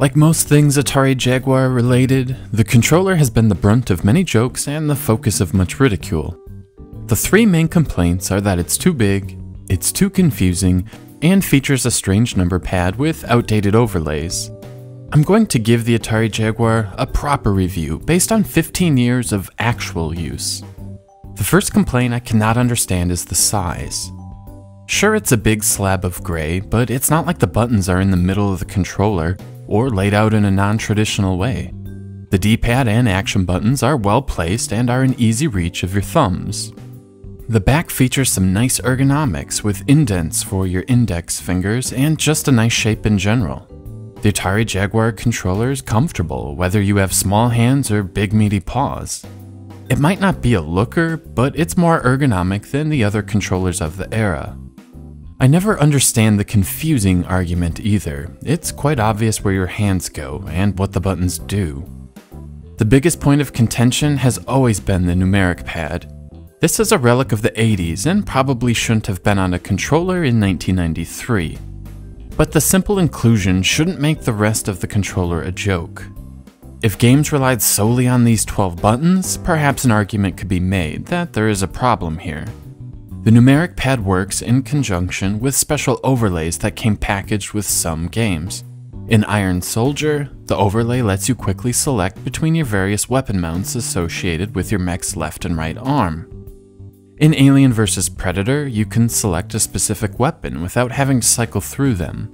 Like most things Atari Jaguar related, the controller has been the brunt of many jokes and the focus of much ridicule. The three main complaints are that it's too big, it's too confusing, and features a strange number pad with outdated overlays. I'm going to give the Atari Jaguar a proper review based on 15 years of actual use. The first complaint I cannot understand is the size. Sure, it's a big slab of gray, but it's not like the buttons are in the middle of the controller or laid out in a non-traditional way. The D-pad and action buttons are well placed and are in easy reach of your thumbs. The back features some nice ergonomics with indents for your index fingers and just a nice shape in general. The Atari Jaguar controller is comfortable whether you have small hands or big meaty paws. It might not be a looker, but it's more ergonomic than the other controllers of the era. I never understand the confusing argument either. It's quite obvious where your hands go and what the buttons do. The biggest point of contention has always been the numeric pad. This is a relic of the 80s and probably shouldn't have been on a controller in 1993. But the simple inclusion shouldn't make the rest of the controller a joke. If games relied solely on these 12 buttons, perhaps an argument could be made that there is a problem here. The numeric pad works in conjunction with special overlays that came packaged with some games. In Iron Soldier, the overlay lets you quickly select between your various weapon mounts associated with your mech's left and right arm. In Alien vs. Predator, you can select a specific weapon without having to cycle through them.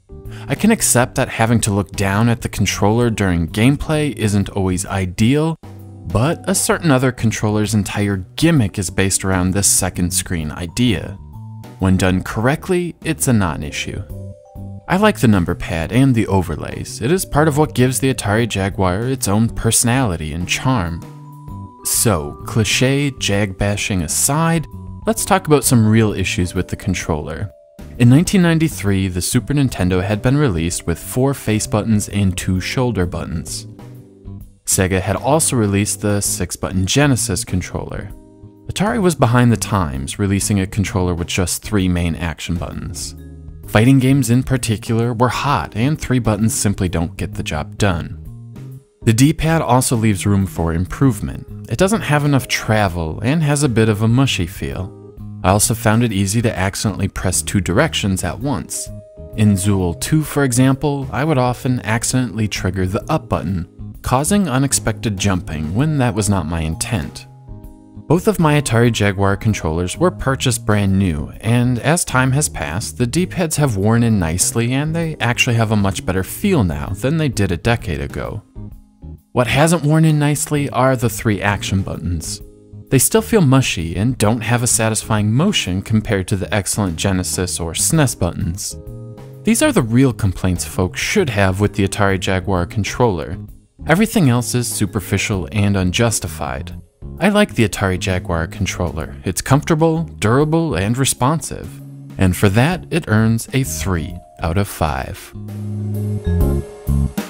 I can accept that having to look down at the controller during gameplay isn't always ideal, but a certain other controller's entire gimmick is based around this second screen idea. When done correctly, it's a non-issue. I like the number pad and the overlays. It is part of what gives the Atari Jaguar its own personality and charm. So, cliché jag bashing aside, let's talk about some real issues with the controller. In 1993, the Super Nintendo had been released with 4 face buttons and 2 shoulder buttons. Sega had also released the 6-button Genesis controller. Atari was behind the times, releasing a controller with just 3 main action buttons. Fighting games in particular were hot, and 3 buttons simply don't get the job done. The D-pad also leaves room for improvement. It doesn't have enough travel and has a bit of a mushy feel. I also found it easy to accidentally press 2 directions at once. In Zool 2, for example, I would often accidentally trigger the up button, causing unexpected jumping when that was not my intent. Both of my Atari Jaguar controllers were purchased brand new, and as time has passed, the D-pads have worn in nicely and they actually have a much better feel now than they did a decade ago. What hasn't worn in nicely are the 3 action buttons. They still feel mushy and don't have a satisfying motion compared to the excellent Genesis or SNES buttons. These are the real complaints folks should have with the Atari Jaguar controller. Everything else is superficial and unjustified. I like the Atari Jaguar controller. It's comfortable, durable, and responsive. And for that, it earns a 3 out of 5.